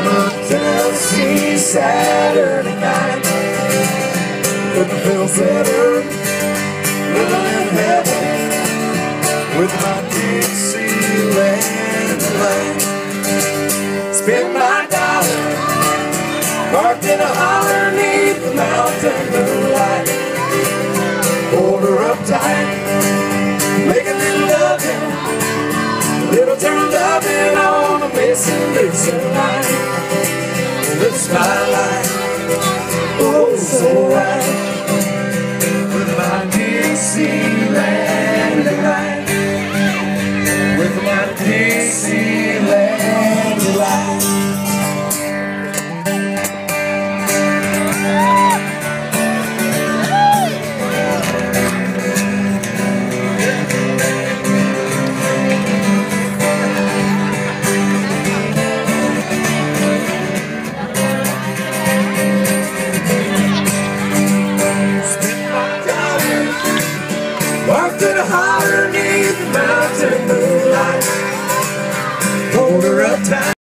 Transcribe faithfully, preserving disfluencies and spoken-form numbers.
on a Tennessee Saturday night. Couldn't feel better, living in heaven with my Dixieland light. Spent my dollar, parked in a holler neath the mountain moonlight. Hold her up tight, make a little loving, little turn loving on a missing Dixie line. It's my life, oh so right, with my Dixieland light, with my Dixieland light. Walked in a holler neath the mountain moonlight. Hold her up tight.